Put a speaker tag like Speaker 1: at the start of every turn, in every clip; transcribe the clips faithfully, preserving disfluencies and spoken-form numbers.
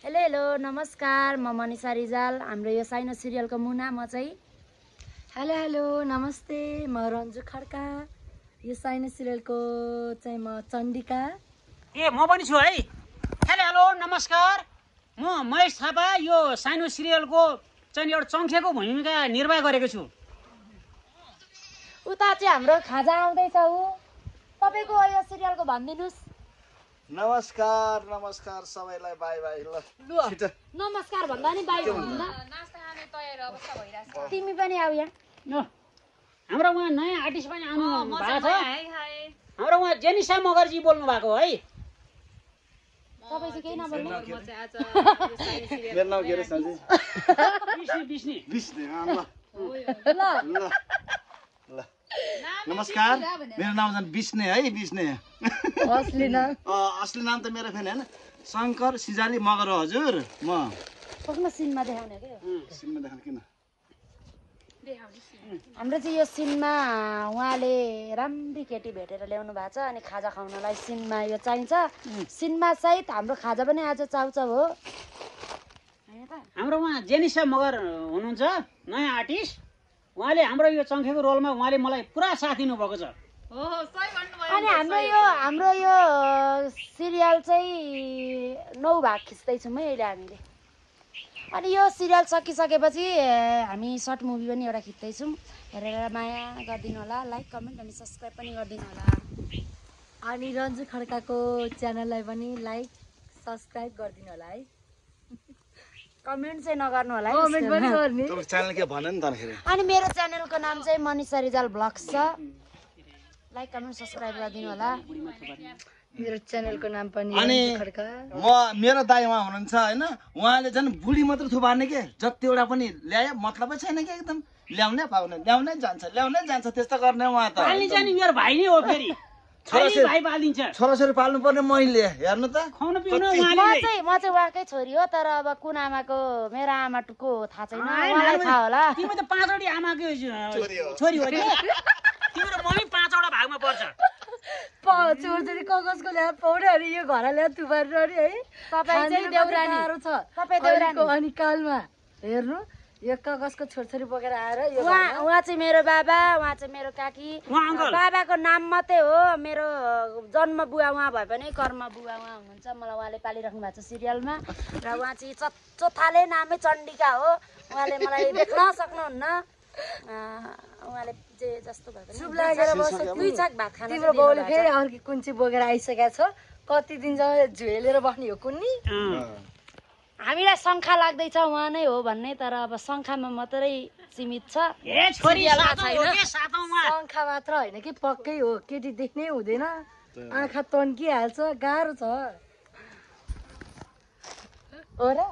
Speaker 1: Hello hello नमस्कार, म मनिषा रिजाल। हाम्रो यो साइनो सिरियलको मुना म चाहिँ।
Speaker 2: हेलो हेलो नमस्ते, म रन्जु खड्का। यो साइनो सिरियलको चाहिँ म चण्डिका।
Speaker 3: ए म पनि छु है। हेलो हेलो नमस्कार, म महेश थापा। यो साइनो सिरियलको चाहिँ एउटा चङ्खेको भूमिका निर्वाह गरेको छु।
Speaker 1: उता चाहिँ हाम्रो खाजा आउँदैछ। ऊ तपाईँको यो सिरियलको भनिदिनुहोस्।
Speaker 4: नमस्कार नमस्कार सबैलाई बाई बाई। ल छिटो
Speaker 1: नमस्कार भन्दा नि बाई भन्दा
Speaker 5: नास्ता खाने तयारी अवस्था भइरहेछ।
Speaker 1: तिमी पनि आऊ यहाँ।
Speaker 3: ल हाम्रो उहाँ नयाँ आर्टिस्ट पनि आउनु भएको छ।
Speaker 5: Hi hi.
Speaker 3: हाम्रो उहाँ जेनिसा मगर्जी बोल्नु भएको है।
Speaker 1: तपाईँ चाहिँ केही नबोल्नु।
Speaker 5: म चाहिँ आज यो साइनो सिरियल
Speaker 4: मेरो नाम के रे साँझी?
Speaker 3: बिस्ने बिस्ने
Speaker 4: विष्णु। अँ, ल
Speaker 1: ल
Speaker 4: ल ल नमस्कार, मेरो नाम चाहिँ विष्णु है। विष्णु
Speaker 2: असली नाम
Speaker 4: अँ, असली नाम त मेरो फेरि होइन, शङ्कर सिजाली मगर हो हजुर। म
Speaker 1: सक्न सिनमा देखाउने के
Speaker 4: सिनमा देखाउनु किन?
Speaker 1: हाम्रो चाहिँ यो सिनमा उहाँले राम्री केटी भेटेर ल्याउनु भएको छ अनि खाजा खुवाउनलाई सिनमा यो चाहिन्छ। सिनमा सहित हाम्रो खाजा पनि आज चाउचाउ हो हैन त।
Speaker 3: हाम्रो उहाँ जेनिसा मगर हुनुहुन्छ नयाँ आर्टिस्ट। उहाँले हाम्रो यो चङ्खेको रोलमा उहाँले मलाई पुरा साथ दिनुभएको छ।
Speaker 5: हो हो सही भन्नुभयो।
Speaker 1: अनि हाम्रो यो हाम्रो यो सिरियल चाहिँ नौ भाग खिच्दैछौँ है अहिले हामीले। अनि यो सिरियल सकिसकेपछि हामी सर्ट मुभी पनि एउटा खिच्दैछौँ। हेरेर माया गरिदिनु होला, लाइक कमेन्ट अनि सब्सक्राइब पनि गरिदिनु होला।
Speaker 2: अनि रन्जु खड्काको च्यानललाई पनि लाइक सब्सक्राइब गरिदिनु होला है।
Speaker 1: कमेन्ट चाहिँ नगर्नु होला है।
Speaker 2: कमेन्ट पनि गर्ने।
Speaker 4: तपाईँको च्यानल के भन नि त फेरि?
Speaker 1: अनि मेरो च्यानलको नाम चाहिँ मनिषा रिजाल ब्लग्स छ। लाइक कमेन्ट सब्सक्राइब गरिदिनु होला।
Speaker 2: मेरो च्यानलको नाम पनि
Speaker 4: अनि
Speaker 2: रन्जु खड्का।
Speaker 4: म मेरो दाइ उहाँ हुनुहुन्छ होइन, उहाँले झन् बुढी मात्र थुपार्ने के, जतिवटा पनि ल्यायो मतलबै छैन कि, एकदम ल्याउनै पाउने, ल्याउनै जान्छ ल्याउनै जान्छ, त्यस्तो गर्ने उहाँ त।
Speaker 3: पाल्ने जाने मेरो भाइ नै हो। फेरि
Speaker 4: छोराछोरी
Speaker 3: भाइ पालिदिन्छ।
Speaker 4: छोराछोरी पाल्नु पर्ने मैले हेर्नु त।
Speaker 3: खुवाउनु पिउनु
Speaker 4: कति-
Speaker 1: म
Speaker 3: उहाँले
Speaker 1: चाहिँ म चाहिँ उहाँकै छोरी हो, तर अब कुन आमाको मेरो आमाको थाहा छैन,
Speaker 3: आएन,
Speaker 1: उहाँलाई थाहा होला।
Speaker 3: तिमी त पाँचवटी आमाको छोरी हो कि? तिम्रो मम्मी पाँचवटा भागमा पर्छ।
Speaker 2: छोरी कगजको ल्याएर पाउने अनि यो घर ल्याएर थुपार्नु अनि है।
Speaker 1: तपाईँ चाहिँ देउरानी।
Speaker 2: गाह्रो छ
Speaker 1: तपाईँ देउरानी।
Speaker 2: अहिलेको अनि कालमा हेर्नु यो कागजको छोरछोरी बोकेर आएर यो
Speaker 1: उहाँ उहाँ चाहिँ मेरो बाबा, उहाँ चाहिँ मेरो काकी।
Speaker 3: उहाँ अङ्कल।
Speaker 1: बाबाको नाम मात्रै हो, मेरो जन्म बुवा उहाँ भए पनि कर्म बुवा उहाँ हुनुहुन्छ। मलाई उहाँले पालिराख्नु भएको छ सिरियलमा र उहाँ चाहिँ च चोथाले नामै चण्डिका हो। उहाँले मलाई देख्न सक्नुहुन्न। उहाँले जे जस्तो भए पनि
Speaker 2: चुप लागेर बस्छ।
Speaker 1: दुई छाक भात खान
Speaker 2: तिम्रो बाउले फेरि अर्की कुन्ची बोकेर आइसकेको छ। कति दिनसम्म झुलेर बस्ने हो कुन्नी?
Speaker 1: हामीलाई शङ्खा लाग्दैछ उहाँ नै हो भन्ने, तर अब शङ्खामा मात्रै सीमित छ।
Speaker 3: ए छोरी
Speaker 1: सिरियलमा
Speaker 3: सातौँ हो
Speaker 1: छैन।
Speaker 3: कि सातौँमा?
Speaker 2: शङ्खा मात्र होइन कि पक्कै हो, केटी देख्नै हुँदैन, आँखा तन्किहाल्छ, गाह्रो छ हो र।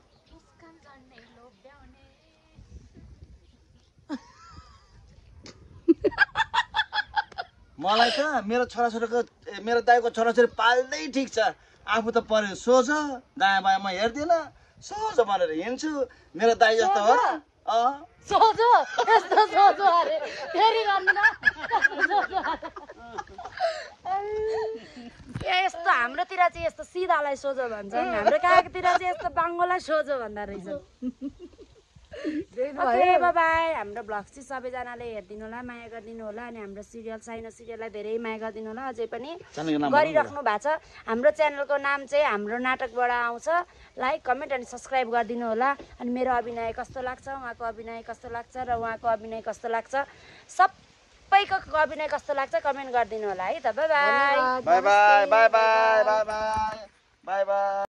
Speaker 4: मलाई त मेरो छोराछोरीको ए, मेरो दाइको छोराछोरी पाल्दै ठिक छ। आफू त पऱ्यो सोझो, दायाँ बायाँमा हेर्दिनँ, सोझो भनेर हिँड्छु। मेरो दाइ जस्तो हो र? अँ
Speaker 1: सोझो यस्तो सोझो अरे फेरि गर्नु न। ए यस्तो हाम्रोतिर चाहिँ यस्तो सिधालाई सोझो भन्छन्, हाम्रो काकातिर चाहिँ यस्तो बाङ्गोलाई सोझो भन्दा रहेछ। Okay bye bye. हाम्रो भ्लग चाहिँ सबैजनाले हेरिदिनु होला, माया गरिदिनु होला। अनि हाम्रो सिरियल साइनो सिरियललाई धेरै माया गरिदिनु होला। अझै पनि
Speaker 4: च्यानलको नाम
Speaker 1: गरिराख्नु भएको छ। हाम्रो च्यानलको नाम चाहिँ हाम्रो नाटकबाट आउँछ। लाइक कमेन्ट अनि सब्सक्राइब गरिदिनु होला। अनि मेरो अभिनय कस्तो लाग्छ, उहाँको अभिनय कस्तो लाग्छ र उहाँको अभिनय कस्तो लाग्छ, सबैको अभिनय कस्तो लाग्छ कमेन्ट गरिदिनु होला है त। Bye bye.
Speaker 4: Bye bye bye bye bye bye bye by.